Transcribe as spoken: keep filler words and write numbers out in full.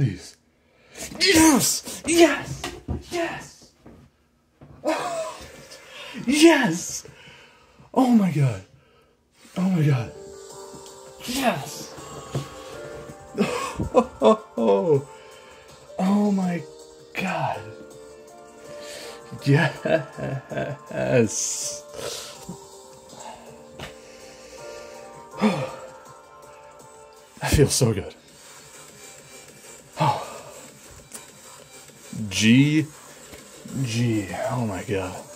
please. Yes! Yes! Yes! Oh, yes! Oh my god. Oh my god. Yes! Oh, oh, oh. Oh my god. Yes. I feel so good. Oh. G. G. Oh my god.